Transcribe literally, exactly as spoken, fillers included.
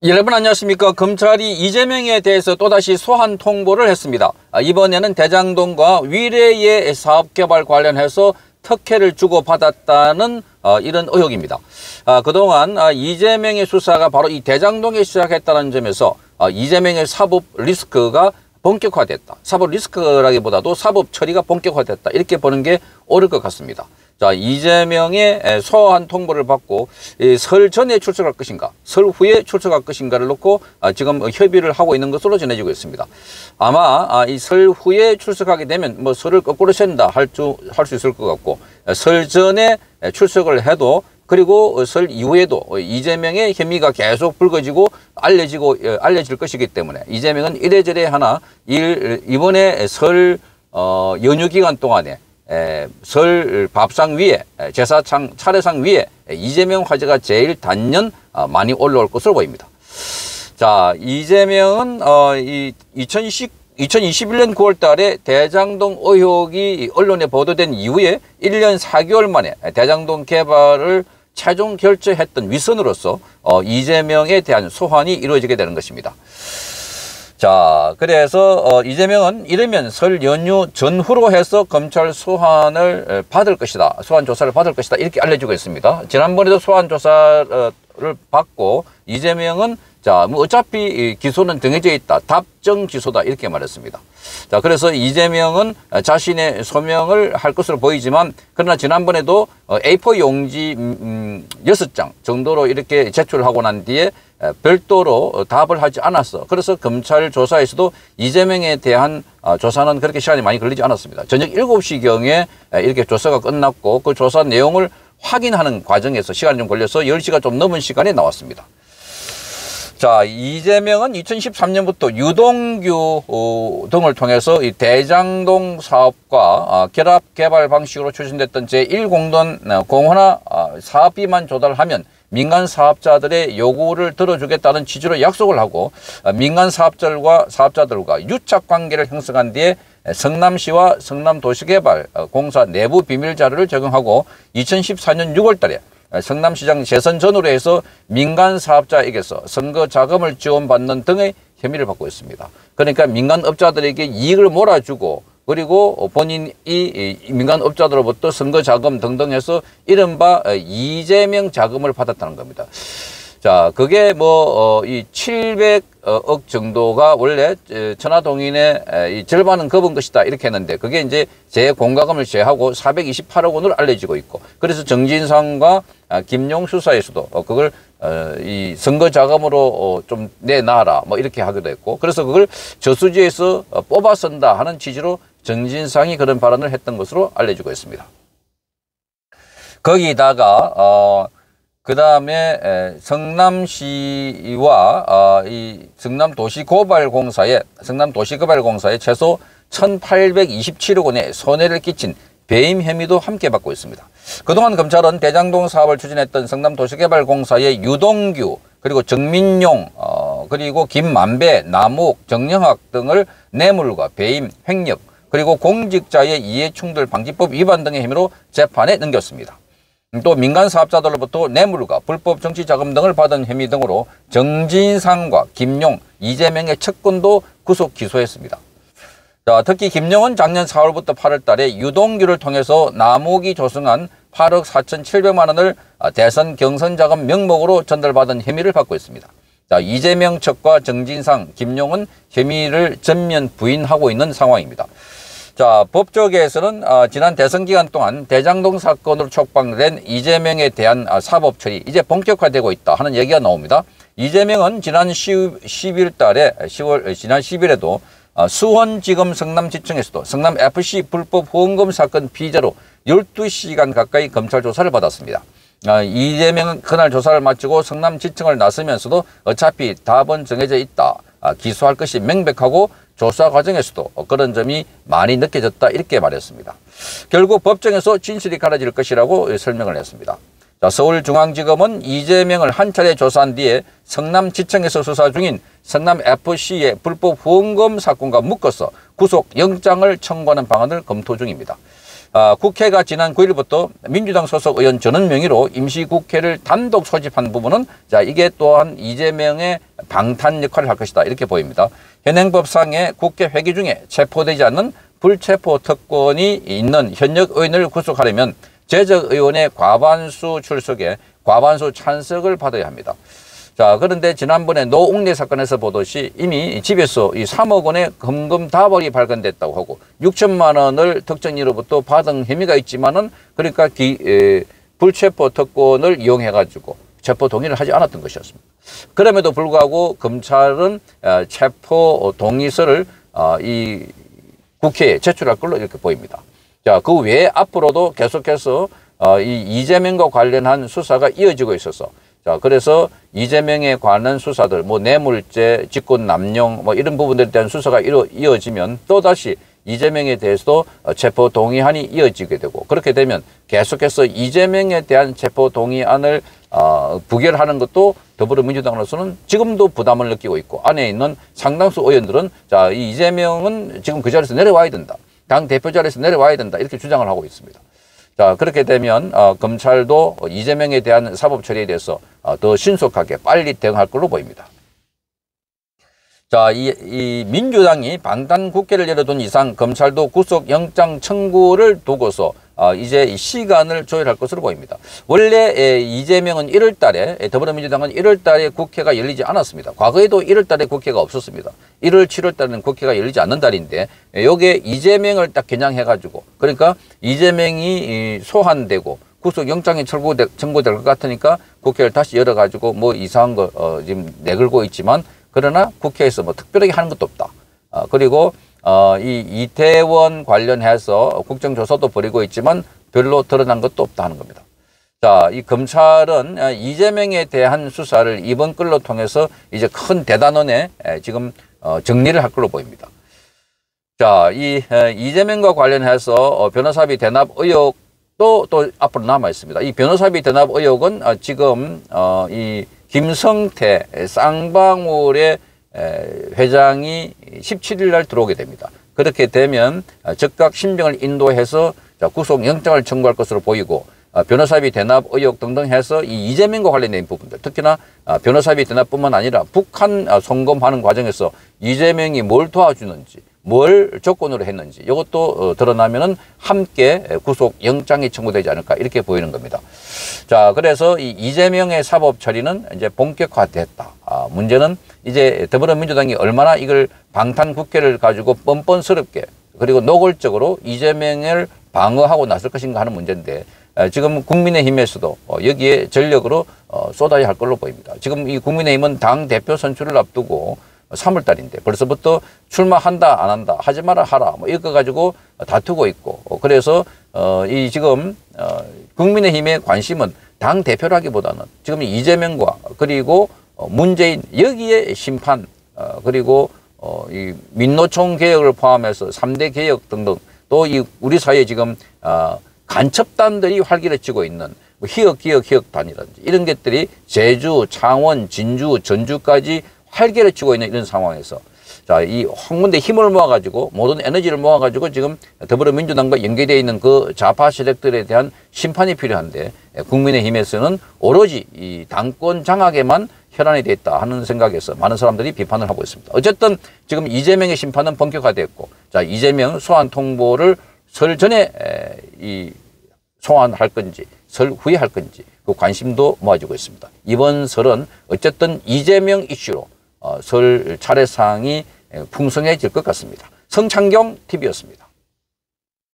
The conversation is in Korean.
여러분 안녕하십니까. 검찰이 이재명에 대해서 또다시 소환 통보를 했습니다. 이번에는 대장동과 위례의 사업개발 관련해서 특혜를 주고받았다는 이런 의혹입니다. 그동안 이재명의 수사가 바로 이 대장동에 시작했다는 점에서 이재명의 사법 리스크가 본격화됐다. 사법 리스크라기보다도 사법 처리가 본격화됐다. 이렇게 보는 게 옳을 것 같습니다. 자, 이재명의 소환 통보를 받고 설 전에 출석할 것인가, 설 후에 출석할 것인가를 놓고 지금 협의를 하고 있는 것으로 전해지고 있습니다. 아마 이 설 후에 출석하게 되면 뭐 설을 거꾸로 센다 할 수 할 수 있을 것 같고, 설 전에 출석을 해도 그리고 설 이후에도 이재명의 혐의가 계속 불거지고 알려지고 알려질 것이기 때문에 이재명은 이래저래 하나 일, 이번에 설 어, 연휴 기간 동안에 에, 설 밥상 위에 제사상 차례상 위에 이재명 화제가 제일 단연 어, 많이 올라올 것으로 보입니다. 자, 이재명은 어, 이 이천이십일 년 구월 달에 대장동 의혹이 언론에 보도된 이후에 일 년 사 개월 만에 대장동 개발을 최종 결정했던 윗선으로서 어, 이재명에 대한 소환이 이루어지게 되는 것입니다. 자, 그래서 어, 이재명은 이르면 설 연휴 전후로 해서 검찰 소환을 받을 것이다. 소환 조사를 받을 것이다. 이렇게 알려지고 있습니다. 지난번에도 소환 조사를 받고 이재명은 자, 뭐 어차피 기소는 정해져 있다. 답정 기소다. 이렇게 말했습니다. 자, 그래서 이재명은 자신의 소명을 할 것으로 보이지만, 그러나 지난번에도 에이 사 용지 음, 여섯 장 정도로 이렇게 제출하고 난 뒤에 별도로 답을 하지 않았어. 그래서 검찰 조사에서도 이재명에 대한 조사는 그렇게 시간이 많이 걸리지 않았습니다. 저녁 일곱 시경에 이렇게 조사가 끝났고, 그 조사 내용을 확인하는 과정에서 시간이 좀 걸려서 열 시가 좀 넘은 시간에 나왔습니다. 자, 이재명은 이천십삼 년부터 유동규 등을 통해서 이 대장동 사업과 결합 개발 방식으로 추진됐던 제일 공단 공헌화 사업비만 조달하면 민간 사업자들의 요구를 들어주겠다는 취지로 약속을 하고, 민간 사업자들과 사업자들과 유착 관계를 형성한 뒤에 성남시와 성남도시개발공사 내부 비밀 자료를 제공하고, 이천십사 년 유월 달에 성남시장 재선 전후로 해서 민간 사업자에게서 선거 자금을 지원받는 등의 혐의를 받고 있습니다. 그러니까 민간 업자들에게 이익을 몰아주고, 그리고 본인이 민간 업자들로부터 선거 자금 등등 해서 이른바 이재명 자금을 받았다는 겁니다. 자, 그게 뭐, 이 칠백억 정도가 원래 천화동인의 이 절반은 거은 것이다. 이렇게 했는데, 그게 이제 재공과금을 제하고 사백이십팔억 원으로 알려지고 있고, 그래서 정진상과 김용 수사에서도 그걸 이 선거 자금으로 좀 내놔라. 뭐 이렇게 하기도 했고, 그래서 그걸 저수지에서 뽑아 쓴다 하는 취지로 정진상이 그런 발언을 했던 것으로 알려지고 있습니다. 거기다가, 어, 그 다음에 성남시와 어, 이 성남도시고발공사에 성남도시개발공사에 최소 천팔백이십칠억 원의 손해를 끼친 배임 혐의도 함께 받고 있습니다. 그동안 검찰은 대장동 사업을 추진했던 성남도시개발공사의 유동규, 그리고 정민용, 어, 그리고 김만배, 남욱, 정영학 등을 뇌물과 배임, 횡령, 그리고 공직자의 이해충돌 방지법 위반 등의 혐의로 재판에 넘겼습니다. 또 민간 사업자들로부터 뇌물과 불법 정치자금 등을 받은 혐의 등으로 정진상과 김용, 이재명의 측근도 구속 기소했습니다. 자, 특히 김용은 작년 사월부터 팔월 달에 유동규를 통해서 남욱이 조성한 팔억 사천칠백만 원을 대선 경선자금 명목으로 전달받은 혐의를 받고 있습니다. 자, 이재명 측과 정진상, 김용은 혐의를 전면 부인하고 있는 상황입니다. 자, 법조계에서는 어, 지난 대선 기간 동안 대장동 사건으로 촉발된 이재명에 대한 어, 사법 처리 이제 본격화되고 있다 하는 얘기가 나옵니다. 이재명은 지난 십일 달에 시월 지난 십일에도 어, 수원지검 성남지청에서도 성남에프씨 불법 후원금 사건 피의자로 열두 시간 가까이 검찰 조사를 받았습니다. 어, 이재명은 그날 조사를 마치고 성남지청을 나서면서도 어차피 답은 정해져 있다. 어, 기소할 것이 명백하고 조사 과정에서도 그런 점이 많이 느껴졌다. 이렇게 말했습니다. 결국 법정에서 진실이 가려질 것이라고 설명을 했습니다. 자, 서울중앙지검은 이재명을 한 차례 조사한 뒤에 성남지청에서 수사 중인 성남에프씨의 불법 후원금 사건과 묶어서 구속영장을 청구하는 방안을 검토 중입니다. 아, 국회가 지난 구 일부터 민주당 소속 의원 전원 명의로 임시국회를 단독 소집한 부분은 자 이게 또한 이재명의 방탄 역할을 할 것이다 이렇게 보입니다. 현행법상의 국회 회기 중에 체포되지 않는 불체포 특권이 있는 현역 의원을 구속하려면 재적의원의 과반수 출석에 과반수 찬석을 받아야 합니다. 자, 그런데 지난번에 노웅래 사건에서 보듯이 이미 집에서 이 삼억 원의 금금 다발이 발견됐다고 하고 육천만 원을 특정인으로부터 받은 혐의가 있지만은 그러니까 기, 에, 불체포 특권을 이용해 가지고 체포 동의를 하지 않았던 것이었습니다. 그럼에도 불구하고 검찰은 어, 체포 동의서를 어, 이 국회에 제출할 걸로 이렇게 보입니다. 자, 그 외에 앞으로도 계속해서 어, 이 이재명과 관련한 수사가 이어지고 있어서 자, 그래서 이재명에 관한 수사들, 뭐 뇌물죄, 직권 남용, 뭐 이런 부분들에 대한 수사가 이어, 이어지면 또다시 이재명에 대해서도 체포 동의안이 이어지게 되고 그렇게 되면 계속해서 이재명에 대한 체포 동의안을 어, 부결하는 것도 더불어민주당으로서는 지금도 부담을 느끼고 있고 안에 있는 상당수 의원들은 자, 이 이재명은 지금 그 자리에서 내려와야 된다. 당 대표 자리에서 내려와야 된다. 이렇게 주장을 하고 있습니다. 자, 그렇게 되면 어, 검찰도 이재명에 대한 사법 처리에 대해서 어, 더 신속하게 빨리 대응할 걸로 보입니다. 자, 이, 이 민주당이 방탄 국회를 열어둔 이상 검찰도 구속영장 청구를 두고서 어, 이제 시간을 조율할 것으로 보입니다. 원래 에, 이재명은 일월 달에 더불어민주당은 일월 달에 국회가 열리지 않았습니다. 과거에도 일월 달에 국회가 없었습니다. 일월, 칠월 달에는 국회가 열리지 않는 달인데 여기에 이재명을 딱 겨냥해가지고 그러니까 이재명이 소환되고 구속영장이 청구될, 청구될 것 같으니까 국회를 다시 열어가지고 뭐 이상한 거 어, 지금 내걸고 있지만 그러나 국회에서 뭐 특별하게 하는 것도 없다. 어, 그리고 어, 이 이태원 관련해서 국정조사도 벌이고 있지만 별로 드러난 것도 없다 하는 겁니다. 자, 이 검찰은 이재명에 대한 수사를 이번 건로 통해서 이제 큰 대단원에 지금 어, 정리를 할 걸로 보입니다. 자, 이 이재명과 관련해서 변호사비 대납 의혹도 또 앞으로 남아 있습니다. 이 변호사비 대납 의혹은 지금 어, 이 김성태 쌍방울의 회장이 십칠일 날 들어오게 됩니다. 그렇게 되면 즉각 신병을 인도해서 구속영장을 청구할 것으로 보이고 변호사비 대납 의혹 등등 해서 이 이재명과 관련된 부분들 특히나 변호사비 대납뿐만 아니라 북한 송금하는 과정에서 이재명이 뭘 도와주는지 뭘 조건으로 했는지 이것도 드러나면은 함께 구속영장이 청구되지 않을까 이렇게 보이는 겁니다. 자, 그래서 이 이재명의 사법 처리는 이제 본격화됐다. 아, 문제는 이제 더불어민주당이 얼마나 이걸 방탄 국회를 가지고 뻔뻔스럽게 그리고 노골적으로 이재명을 방어하고 나설 것인가 하는 문제인데 지금 국민의힘에서도 여기에 전력으로 쏟아야 할 걸로 보입니다. 지금 이 국민의힘은 당 대표 선출을 앞두고 삼월 달인데 벌써부터 출마한다 안 한다 하지 마라 하라 뭐 이거 가지고 다투고 있고 그래서 어 이 지금 어 국민의힘의 관심은 당 대표라기보다는 지금 이재명과 그리고 문재인 여기에 심판 어 그리고 어 이 민노총 개혁을 포함해서 삼 대 개혁 등등 또 이 우리 사회에 지금 어 간첩단들이 활기를 치고 있는 뭐 희역 기억 희역단이라든지 이런 것들이 제주, 창원, 진주, 전주까지 활개를 치고 있는 이런 상황에서 자, 이 황군대 힘을 모아가지고 모든 에너지를 모아가지고 지금 더불어민주당과 연계되어 있는 그 좌파 세력들에 대한 심판이 필요한데 국민의힘에서는 오로지 이 당권 장악에만 혈안이 되어 있다 하는 생각에서 많은 사람들이 비판을 하고 있습니다. 어쨌든 지금 이재명의 심판은 본격화됐고 자, 이재명 소환 통보를 설 전에 이 소환할 건지 설 후에 할 건지 그 관심도 모아지고 있습니다. 이번 설은 어쨌든 이재명 이슈로 어, 설 차례상이 풍성해질 것 같습니다. 성창경 티비였습니다.